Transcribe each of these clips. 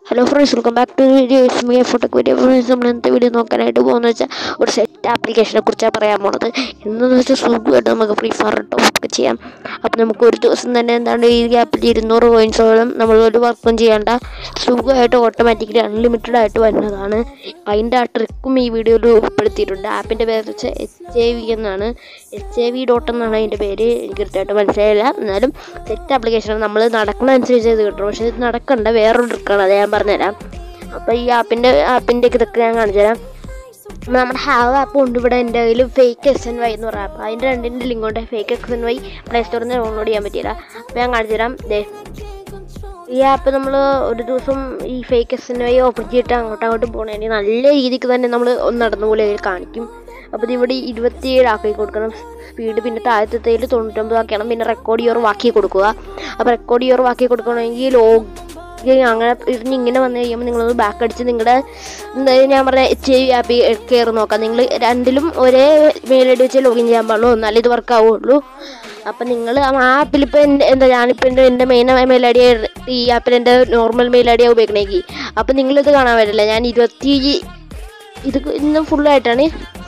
Hello friends, welcome back to video. മീ ഫോട്ടോക്ക് video. Friends, നമ്മൾ ഇന്നത്തെ വീഡിയോ നോക്കാനായിട്ട് പോകുന്നത് വെച്ചാൽ ഒരു സെറ്റ് ആപ്ലിക്കേഷനെ കുറിച്ചാണ് പറയാൻ പോകുന്നത്. എന്തെന്ന് വെച്ചാൽ സുഖമായിട്ട് നമുക്ക് ഫ്രീ ഫയർ ടോപ്പൊക്കെ ചെയ്യാം. അപ്പോൾ നമുക്ക് ഒരു ദിവസം തന്നെ എന്താണ് ഈ ആപ്പിൽ 200 കോയിൻസോളം നമ്മൾ ഒരു വർക്കും ചെയ്യേണ്ട സുഖമായിട്ട് ഓട്ടോമാറ്റിക്കലി അൺലിമിറ്റഡ് ആയിട്ട് വരുന്നതാണ്. അതിൻ്റെ ആ ട്രിക്കും ഈ വീഡിയോയിൽ ഉൾപ്പെടുത്തിയിട്ടുണ്ട്. ആപ്പിൻ്റെ പേര് വെച്ചാൽ HAV എന്നാണ്. HAV ഡോട്ട് എന്നാണ് അതിൻ്റെ പേര്. എനിക്ക് കൃത്യമായിട്ട് മനസ്സിലായില്ല, എന്നാലും സെറ്റ് ആപ്ലിക്കേഷനാണ്. നമ്മൾ നടക്കുന്ന അനുസരിച്ച് ഇത് കിട്ടും. പക്ഷേ ഇത് നടക്കണ്ട വേറൊരു ട്രിക്കാണ്, അത് ഞാൻ പറഞ്ഞുതരാം. അപ്പോൾ ഈ ആപ്പിൻ്റെ ഇതൊക്കെ ഞാൻ കാണിച്ചു തരാം. നമ്മുടെ ഹാവ് ആപ്പ് ഉണ്ട് ഇവിടെ. എൻ്റെ കയ്യിൽ ഫേക്ക് SNY എന്ന് പറഞ്ഞ ആപ്പ്, അതിൻ്റെ രണ്ടിൻ്റെ ലിങ്ക് ഉണ്ട്. ഫേക്ക് SNY പ്ലേ സ്റ്റോറിൽ നിന്ന് ഡൗൺലോഡ് ചെയ്യാൻ പറ്റിയില്ല. അപ്പോൾ ഞാൻ കാണിച്ചു തരാം. ഈ ആപ്പ് നമ്മൾ ഒരു ദിവസം ഈ ഫേക്ക് SNY ഓപ്പൺ ചെയ്തിട്ട് അങ്ങോട്ട് പോകണമെങ്കിൽ നല്ല രീതിക്ക് തന്നെ നമ്മൾ ഒന്ന് നടന്ന പോലെ കാണിക്കും. അപ്പോൾ ഇവിടെ 27 ആക്കി കൊടുക്കണം സ്പീഡ്. പിന്നെ താഴത്തേൽ 99 ആക്കണം. പിന്നെ റെക്കോർഡ് യുവർ വാക്കി കൊടുക്കുക. അപ്പോൾ റെക്കോർഡ് യുവർ വാക്കി കൊടുക്കണമെങ്കിൽ അങ്ങനെ ഇങ്ങനെ വന്നു കഴിയുമ്പോൾ നിങ്ങളൊന്ന് ബാക്ക് അടിച്ച് നിങ്ങളുടെ ഞാൻ പറഞ്ഞ HAV ആപ്പിൽ കയറി നോക്കാം. നിങ്ങൾ രണ്ടിലും ഒരേ മെയിൽ ID വെച്ച് ലോഗിൻ ചെയ്യാൻ പാടുള്ളൂ, എന്നാലും ഇത് വർക്ക് ആവുള്ളൂ. അപ്പം നിങ്ങൾ ആ ആപ്പിലിപ്പോൾ ഞാനിപ്പോൾ എൻ്റെ മെയിൻ മെയിൽ ID ഈ ആപ്പിൽ എൻ്റെ നോർമൽ മെയിൽ ID ഉപയോഗിക്കണമെങ്കിൽ അപ്പം നിങ്ങളിത് കാണാൻ പറ്റില്ല. ഞാൻ ഇത് ഇന്ന് ഫുള്ളായിട്ടാണ്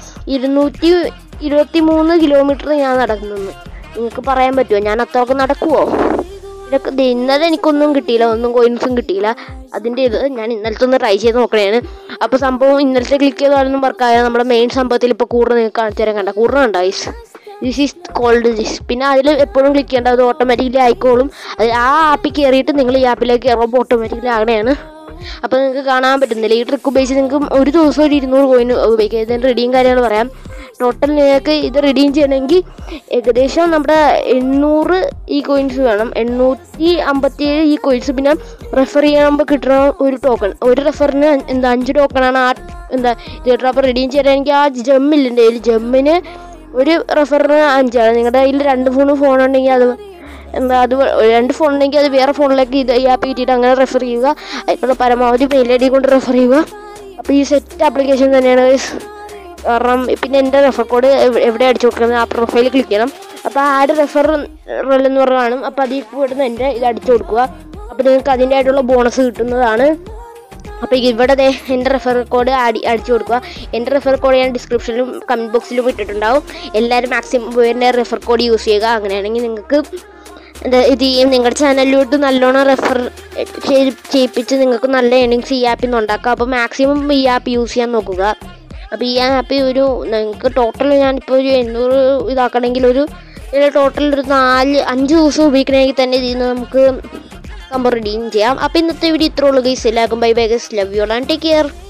223 കിലോമീറ്റർ ഞാൻ നടക്കുന്നത്. നിങ്ങൾക്ക് പറയാൻ പറ്റുമോ ഞാൻ അത്രയൊക്കെ നടക്കുമോ? ഇന്നലെ എനിക്കൊന്നും കിട്ടിയില്ല, ഒന്നും കോയിൻസും കിട്ടിയില്ല. അതിൻ്റെ ഇത് ഞാൻ ഇന്നലത്തെ ഒന്ന് ട്രൈ ചെയ്ത് നോക്കണേണ്. അപ്പോൾ സംഭവം ഇന്നലത്തെ ക്ലിക്ക് ചെയ്താലൊന്നും വർക്കായ നമ്മുടെ മെയിൻ സംഭവത്തിൽ ഇപ്പോൾ കൂടുതൽ നിങ്ങൾക്ക് കാണിച്ചു തരാൻ കണ്ട കൂടുതലുണ്ടോ ദിസ് ഈസ് കോൾഡ് ദിസ്. പിന്നെ അതിൽ എപ്പോഴും ക്ലിക്ക് ചെയ്യേണ്ട, അത് ഓട്ടോമാറ്റിക്കലി ആയിക്കോളും. അത് ആ ആപ്പിൽ കയറിയിട്ട് നിങ്ങൾ ഈ ആപ്പിലേക്ക് കയറുമ്പോൾ ഓട്ടോമാറ്റിക്കലി അങ്ങനെയാണ്. അപ്പോൾ നിങ്ങൾക്ക് കാണാൻ പറ്റുന്നില്ല. ഈ ട്രിക്ക് ഉപയോഗിച്ച് നിങ്ങൾക്ക് ഒരു ദിവസം ഒരു 200 കോയിൻ ഉപയോഗിക്കാം. ഇതിൻ്റെ റെഡിയും കാര്യങ്ങൾ പറയാം. ടോട്ടൽ നിങ്ങൾക്ക് ഇത് റിഡീം ചെയ്യണമെങ്കിൽ ഏകദേശം നമ്മുടെ 800 ഈ കോയിൻസ് വേണം. 857 ഈ കോയിൻസ്. പിന്നെ റെഫർ ചെയ്യുമ്പോൾ കിട്ടുന്ന ഒരു ടോക്കൺ, ഒരു റെഫറിന് 5 ടോക്കണാണ് ആ ഇത് കിട്ടുക. അപ്പോൾ റിഡീം ചെയ്യണമെങ്കിൽ ആ ജമ്മില്ല എൻ്റെ കയ്യിൽ. ജമ്മിന് ഒരു റെഫറിന് 5ആണ്. നിങ്ങളുടെ കയ്യിൽ 2 ഫോൺ ഉണ്ടെങ്കിൽ അത് 2 ഫോൺ ഉണ്ടെങ്കിൽ അത് വേറെ ഫോണിലേക്ക് ഈ ആപ്പ് കിട്ടിയിട്ട് അങ്ങനെ റെഫർ ചെയ്യുക. അതിനുള്ള പരമാവധി മെയിൽ ID കൊണ്ട് റെഫർ ചെയ്യുക. അപ്പോൾ ഈ സെറ്റ് ആപ്ലിക്കേഷൻ തന്നെയാണ്. കാരണം പിന്നെ എൻ്റെ റെഫർ കോഡ് എവിടെ അടിച്ചു കൊടുക്കുന്നത്, ആ പ്രൊഫൈൽ ക്ലിക്ക് ചെയ്യണം. അപ്പോൾ ആഡ് റെഫറൽ എന്ന് പറഞ്ഞ് കാണും. അപ്പോൾ അതിൽ പോയിട്ട് എൻ്റെ ഇത് അടിച്ചു കൊടുക്കുക. അപ്പോൾ നിങ്ങൾക്ക് അതിൻ്റെ ആയിട്ടുള്ള ബോണസ് കിട്ടുന്നതാണ്. അപ്പോൾ ഇവിടെ എൻ്റെ റെഫർ കോഡ് അടിച്ചു കൊടുക്കുക. എൻ്റെ റെഫർ കോഡ് ഞാൻ ഡിസ്ക്രിപ്ഷനിലും കമൻറ്റ് ബോക്സിലും ഇട്ടിട്ടുണ്ടാവും. എല്ലാവരും മാക്സിമം എൻ്റെ റെഫർ കോഡ് യൂസ് ചെയ്യുക. അങ്ങനെയാണെങ്കിൽ നിങ്ങൾക്ക് ഇത് ചെയ്യും. നിങ്ങളുടെ ചാനലിലോട്ട് നല്ലോണം റെഫർ ചെയ്യിപ്പിച്ച് നിങ്ങൾക്ക് നല്ല ഏണിങ്സ് ഈ ആപ്പിൽ നിന്ന് ഉണ്ടാക്കാം. അപ്പോൾ മാക്സിമം ഈ ആപ്പ് യൂസ് ചെയ്യാൻ നോക്കുക. അപ്പോൾ ഈ ആപ്പ് നിങ്ങൾക്ക് ടോട്ടൽ ഞാനിപ്പോൾ ഒരു 800 ഇതാക്കണമെങ്കിൽ ടോട്ടൽ ഒരു 4-5 ദിവസം ഉപയോഗിക്കണമെങ്കിൽ തന്നെ ഇതിൽ നിന്ന് നമുക്ക് സംഭവം റിഡീം ചെയ്യാം. അപ്പോൾ ഇന്നത്തെ വീഡിയോ ഇത്രയുള്ളൂ ഗൈസ്. എല്ലാവർക്കും bye bye guys. Love you all and take care.